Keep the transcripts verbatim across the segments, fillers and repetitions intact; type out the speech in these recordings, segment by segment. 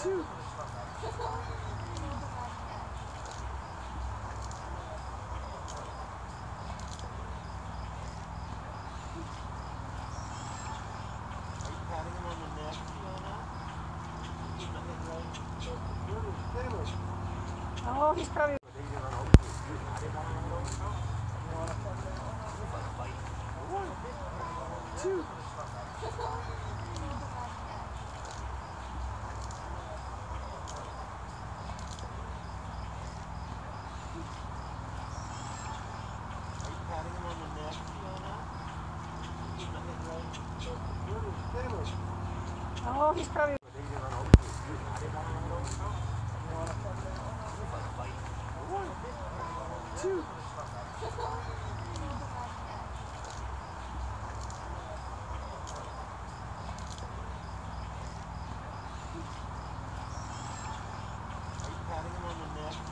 two. Patting him on the neck, Oh, he's probably. One, two. patting him on the neck, Oh, he's probably. One, two. patting him on the neck,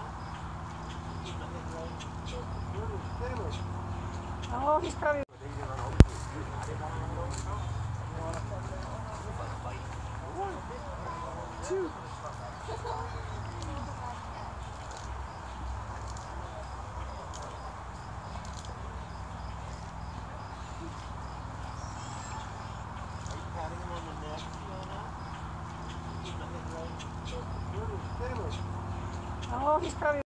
Oh, he's probably. One, two. patting him on the neck, Oh, he's probably.